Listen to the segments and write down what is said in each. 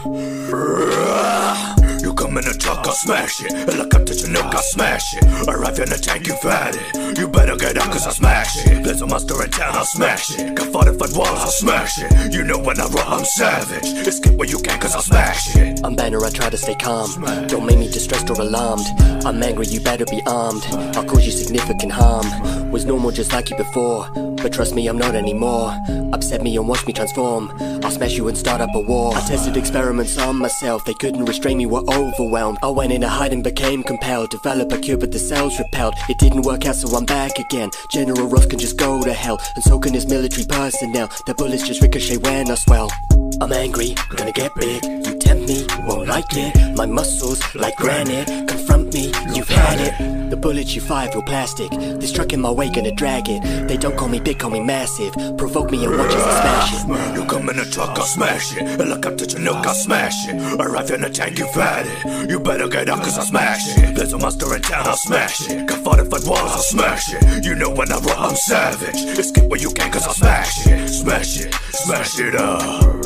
You come in a truck, I'll smash it. Helicopter Chinook, I'll smash it. Arrive in a tank, you've had it. You better get out, cause I'll smash it. There's a monster in town, I'll smash it. Got fortified walls, I'll smash it. You know when I roll, I'm savage. Escape where you can, cause I'll smash it. I'm Banner, I try to stay calm. Don't make me distressed or alarmed. I'm angry, you better be armed. I'll cause you significant harm. Was normal just like you before, but trust me, I'm not anymore. Upset me and watch me transform. I'll smash you and start up a war. I tested experiments on myself. They couldn't restrain me, were overwhelmed. I went into hide and became compelled. Develop a cure but the cells repelled. It didn't work out so I'm back again. General Ross can just go to hell, and so can his military personnel. The bullets just ricochet when I swell. I'm angry, gonna get big. You tempt me, won't like it. My muscles like granite. Confront me, you've had it. The bullets you fire feel plastic. This truck in my way gonna drag it. They don't call me big, call me massive. Provoke me and watch as I smash it. You come in a truck, I'll smash it. Helicopter Chinook, I'll smash it. Arrive in a tank, you've had it. You better get out, cause I'll smash it. There's a monster in town, I'll smash it. Got fortified walls, I'll smash it. You know when I roll, I'm savage. Escape where you can, cause I'll smash it. Smash it, smash it up.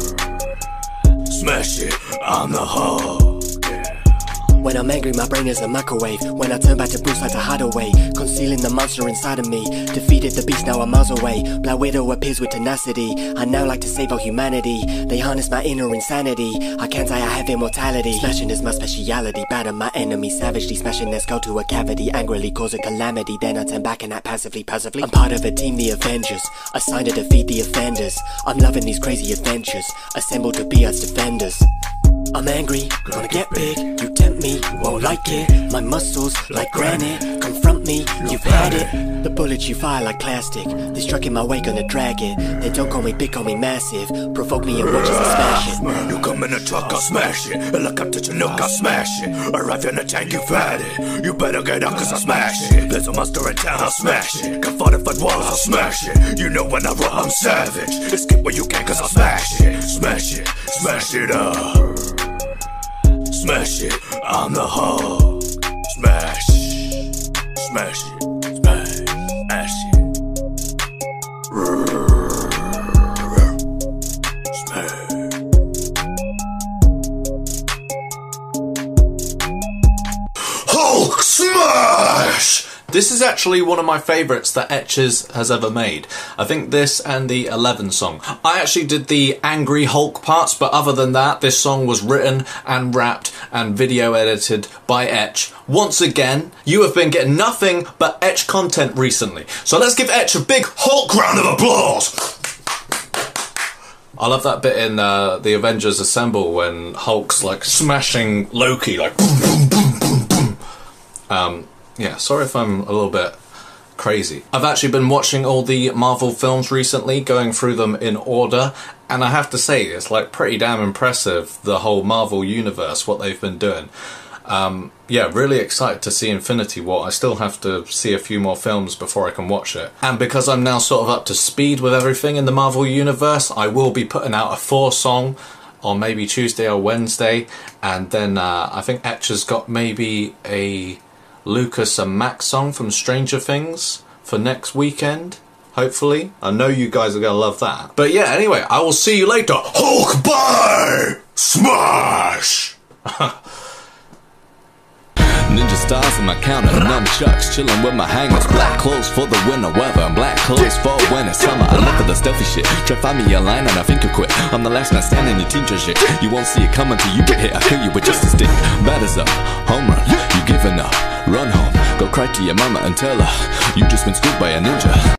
Smash it, I'm the Hulk. When I'm angry, my brain is a microwave. When I turn back to Bruce like a hideaway, concealing the monster inside of me. Defeated the beast, now I'm miles away. Black Widow appears with tenacity. I now like to save all humanity. They harness my inner insanity. I can't die, I have immortality. Smashing is my speciality. Batter my enemy savagely. Smashing their skull to a cavity. Angrily cause a calamity. Then I turn back and act passively. I'm part of a team, the Avengers. Assigned to defeat the offenders. I'm loving these crazy adventures. Assembled to be us defenders. I'm angry, gonna get big. You tempt me, won't like it. My muscles like granite. Confront me, you've had it. The bullets you fire like plastic. This truck in my way gonna drag it. They don't call me big, call me massive. Provoke me and watch as I smash it. You come in a truck, I'll smash it. Helicopter Chinook, I'll smash it. Arrive in a tank, you've had it. You better get out, cause I'll smash it. There's a monster in town, I'll smash it. Got fortified walls, I'll smash it. You know when I roll, I'm savage. Escape where you can, cause I'll smash it. Smash it, smash it up. Smash it, I'm the Hulk. Smash, smash it, smash it. Smash. Hulk smash! This is actually one of my favourites that Etches has ever made. I think this and the 11 song. I actually did the Angry Hulk parts, but other than that, this song was written and rapped and video edited by Etch. Once again, you have been getting nothing but Etch content recently. So let's give Etch a big Hulk round of applause! I love that bit in the Avengers Assemble when Hulk's like smashing Loki, like boom, boom, boom, boom, boom. Yeah, sorry if I'm a little bit crazy. I've actually been watching all the Marvel films recently, going through them in order, and I have to say, it's like pretty damn impressive, the whole Marvel universe, what they've been doing. Yeah, really excited to see Infinity War. I still have to see a few more films before I can watch it. And because I'm now sort of up to speed with everything in the Marvel universe, I will be putting out a 4-song on maybe Tuesday or Wednesday, and then I think Etch has got maybe a Lucas and Max song from Stranger Things for next weekend, hopefully. I know you guys are gonna love that. But yeah, anyway, I will see you later. Hulk bye! Smash! Ninja stars in my counter, nunchucks, chillin' with my hangers. Black clothes for the winter weather, and black clothes for when it's summer. I live for the stealthy shit. Try find me a line and I think you quit. I'm the last man standing, your team just shit. You won't see it coming till you get hit. I kill you with just a stick. Batters up, home run, you giving up. Run home, go cry to your mama and tell her you just been schooled by a ninja.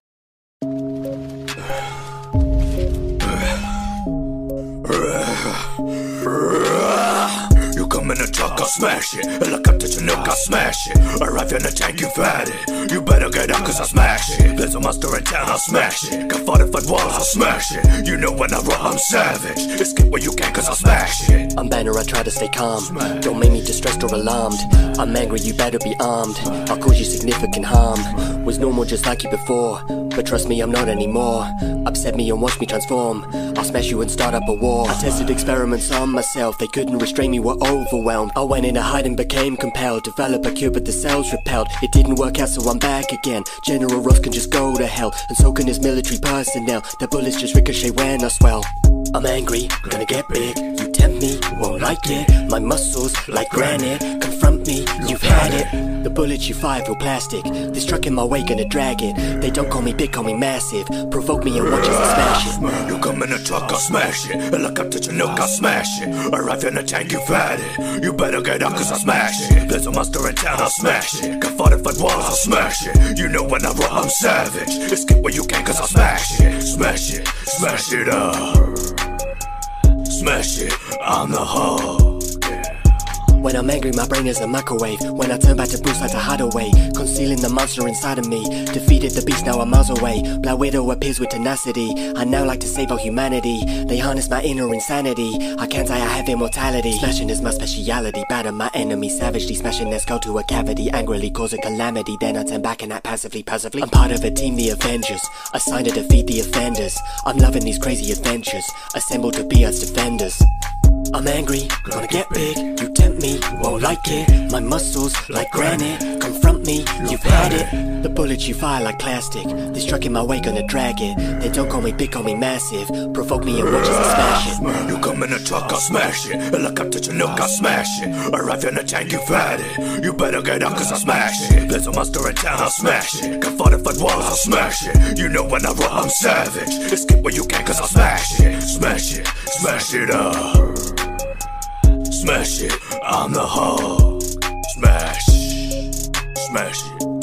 In a truck, I'll smash it. Helicopter Chinook, I'll smash it. Arrive in a tank, you've had it. You better get out, cause I'll smash it. There's a monster in town, I'll smash it. Got fortified walls, I'll smash it. You know when I roll, I'm savage. Escape where you can, cause I'll smash it. I'm Banner, I try to stay calm. Don't make me distressed or alarmed. I'm angry, you better be armed. I'll cause you significant harm. Was normal just like you before, but trust me, I'm not anymore. Upset me and watch me transform. I'll smash you and start up a war. I tested experiments on myself. They couldn't restrain me, were overwhelmed. I went into hide and became compelled. Develop a cure but the cells repelled. It didn't work out so I'm back again. General Ross can just go to hell, and so can his military personnel. The bullets just ricochet when I swell. I'm angry, gonna get big. You tempt me, won't like it. My muscles like granite, confront me, you've had it. The bullets you fire feel plastic, they struck in my way, gonna drag it. They don't call me big, call me massive. Provoke me and watch as I smash it. You come in a truck, I'll smash it. Helicopter Chinook, I'll smash it. Arrive in a tank, you've had it. You better get out cause I'll smash it. There's a monster in town, I'll smash it. Got fortified walls, I'll smash it. You know when I roll, I'm savage. Escape where you can cause I'll smash it. Smash it, smash it up. Smash it, I'm the Hulk. When I'm angry, my brain is a microwave. When I turn back to Bruce like a hideaway, concealing the monster inside of me. Defeated the beast, now I'm miles away. Black Widow appears with tenacity. I now like to save all humanity. They harness my inner insanity. I can't die, I have immortality. Smashing is my speciality. Batter my enemy savagely. Smashing their skull to a cavity. Angrily cause a calamity. Then I turn back and act passively. I'm part of a team, the Avengers. Assigned to defeat the offenders. I'm loving these crazy adventures. Assembled to be us defenders. I'm angry, gonna get big. You tempt me, won't like it. My muscles like granite, confront me, you've had it. The bullets you fire like plastic, they struck in my way, gonna drag it. They don't call me big, call me massive. Provoke me and watch as I smash it. You come in a truck, I'll smash it. Helicopter Chinook, I'll smash it. Arrive in a tank, you've had it. You better get out cause I'll smash it. There's a monster in town, I'll smash it. Got fortified walls, I'll smash it. You know when I roll, I'm savage. Escape where you can cause I'll smash it. Smash it, smash it up. Smash it, I'm the Hulk. Smash, smash it.